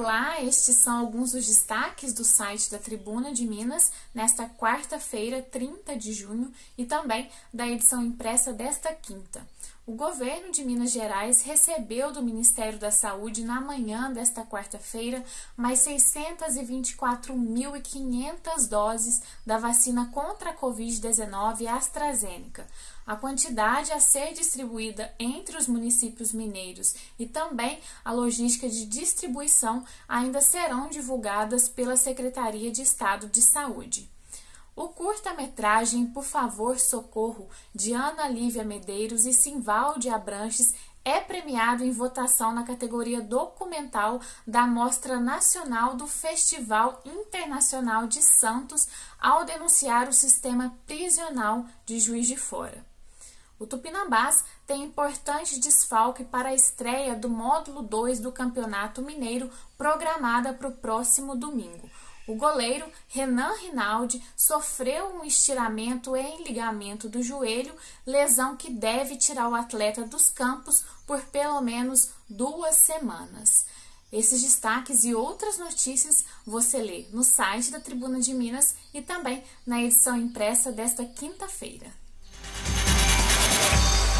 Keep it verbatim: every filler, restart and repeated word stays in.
lá, estes são alguns dos destaques do site da Tribuna de Minas nesta quarta-feira, trinta de junho, e também da edição impressa desta quinta. O governo de Minas Gerais recebeu do Ministério da Saúde na manhã desta quarta-feira mais seiscentas e vinte e quatro mil e quinhentas doses da vacina contra a covid dezenove AstraZeneca. A quantidade a ser distribuída entre os municípios mineiros e também a logística de distribuição ainda serão divulgadas pela Secretaria de Estado de Saúde. O curta-metragem Por Favor, Socorro, de Ana Lívia Medeiros e Simvalde Abranches, é premiado em votação na categoria documental da Mostra Nacional do Festival Internacional de Santos ao denunciar o sistema prisional de Juiz de Fora. O Tupinambás tem importante desfalque para a estreia do módulo dois do Campeonato Mineiro, programada para o próximo domingo. O goleiro Renan Rinaldi sofreu um estiramento em ligamento do joelho, lesão que deve tirar o atleta dos campos por pelo menos duas semanas. Esses destaques e outras notícias você lê no site da Tribuna de Minas e também na edição impressa desta quinta-feira.